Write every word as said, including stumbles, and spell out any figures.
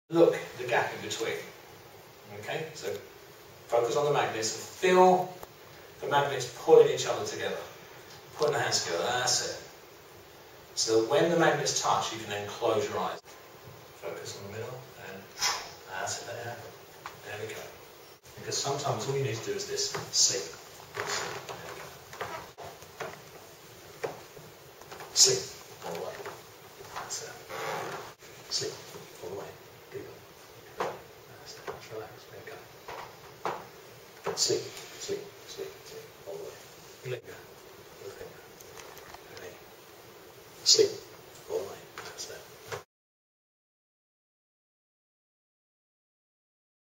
Look the gap in between. Okay, so focus on the magnets and feel the magnets pulling each other together. Putting the hands together, that's it. So that when the magnets touch, you can then close your eyes. Focus on the middle, and that's it, there you have it. There we go. Because sometimes all you need to do is this, sleep. Sleep, there we go. Sleep, all the way. That's it. Sleep, all the way. Good. That's it, just relax, there you go. Sleep, sleep, sleep, sleep, all the way. Let go. Let go. Sleep.